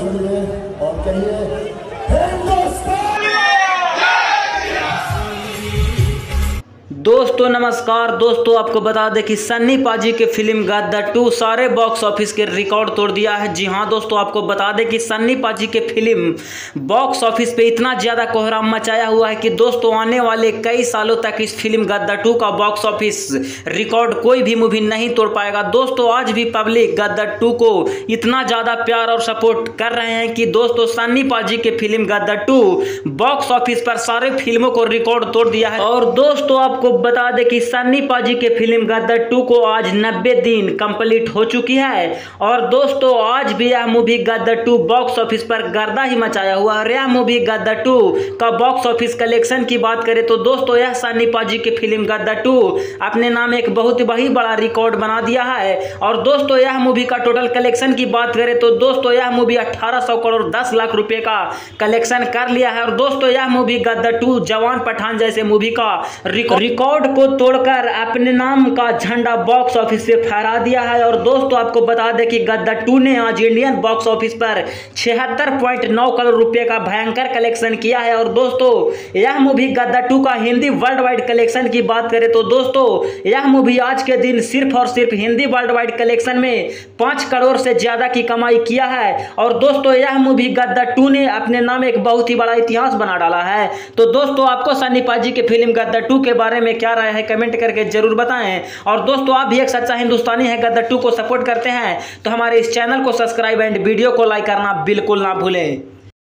सुनिए और कहिए हिंदुस्तान। दोस्तों नमस्कार। दोस्तों आपको बता दें कि सन्नी पाजी के फिल्म गदर 2 सारे बॉक्स ऑफिस के रिकॉर्ड तोड़ दिया है। जी हां दोस्तों, आपको बता दें कि सन्नी पाजी के फिल्म बॉक्स ऑफिस पे इतना ज़्यादा कोहराम मचाया हुआ है कि दोस्तों आने वाले कई सालों तक इस फिल्म गदर 2 का बॉक्स ऑफिस रिकॉर्ड कोई भी मूवी नहीं तोड़ पाएगा। दोस्तों आज भी पब्लिक गदर 2 को इतना ज़्यादा प्यार और सपोर्ट कर रहे हैं कि दोस्तों सन्नी पाजी के फिल्म गदर 2 बॉक्स ऑफिस पर सारे फिल्मों को रिकॉर्ड तोड़ दिया है। और दोस्तों आपको बता दें कि सन्नी पाजी के फिल्म गदर 2 को आज 90 दिन कंप्लीट हो चुकी है। और दोस्तों आज भी यह मूवी गदर 2 बॉक्स ऑफिस पर गर्दा ही मचाया हुआ है। यह मूवी गदर 2 का बॉक्स ऑफिस कलेक्शन की बात करें तो दोस्तों यह सन्नी पाजी की फिल्म गदर 2 अपने नाम एक बहुत ही बड़ा रिकॉर्ड बना दिया है। और दोस्तों यह मूवी का टोटल कलेक्शन की बात करें तो दोस्तों यह मूवी 1800 करोड़ 10 लाख रुपए का कलेक्शन कर लिया है। और दोस्तों यह मूवी गदर 2 जवान पठान जैसे मूवी का रिकॉर्ड को तोड़कर अपने नाम का झंडा बॉक्स ऑफिस पे फहरा दिया है। और दोस्तों आपको बता दें कि गदर 2 ने आज इंडियन बॉक्स ऑफिस पर 76.9 करोड़ रुपए का भयंकर कलेक्शन किया है। और दोस्तों यह मूवी गदर 2 का हिंदी वर्ल्ड वाइड कलेक्शन की बात करें तो दोस्तों यह मूवी आज के दिन सिर्फ और सिर्फ हिंदी वर्ल्ड वाइड कलेक्शन में 5 करोड़ से ज्यादा की कमाई किया है। और दोस्तों यह मूवी गदर 2 ने अपने नाम एक बहुत ही बड़ा इतिहास बना डाला है। तो दोस्तों आपको सन्नी पाजी की फिल्म गदर 2 के बारे में क्या राय है कमेंट करके जरूर बताएं। और दोस्तों आप भी एक सच्चा हिंदुस्तानी है, गदर 2 को सपोर्ट करते हैं तो हमारे इस चैनल को सब्सक्राइब एंड वीडियो को लाइक करना बिल्कुल ना भूलें।